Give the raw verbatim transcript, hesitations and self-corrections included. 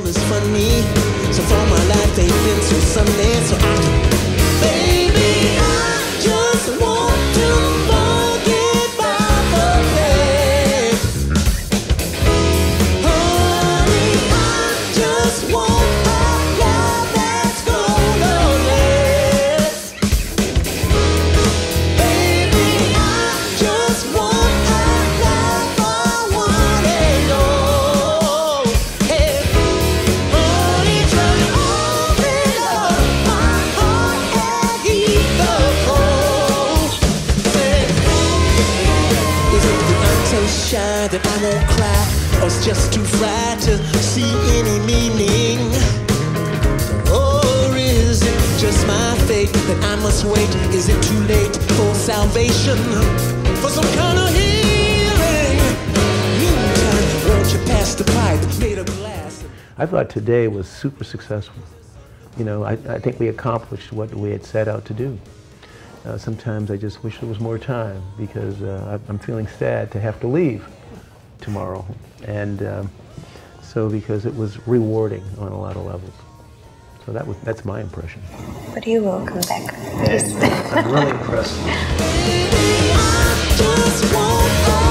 is funny. So for my life they've been so Sunday, so I baby, I just want to forget about the past. Honey, I just want a love that's gonna last. Baby, I just want a love for one and all. Hey, honey, turn open up my heart and heat the cold. Say, is it that I'm so shy that I won't cry, or it's just too fried to see any meaning? Or is it just my fate that I must wait? Is it too late for salvation, for some kind of healing? Meantime, won't you pass the pipe made of glass? I thought today was super successful. You know, I, I think we accomplished what we had set out to do. Uh, sometimes I just wish there was more time, because uh, I'm feeling sad to have to leave tomorrow. And um, so because it was rewarding on a lot of levels. So that was, that's my impression. But you will come back. And I'm really impressed. Baby, I just want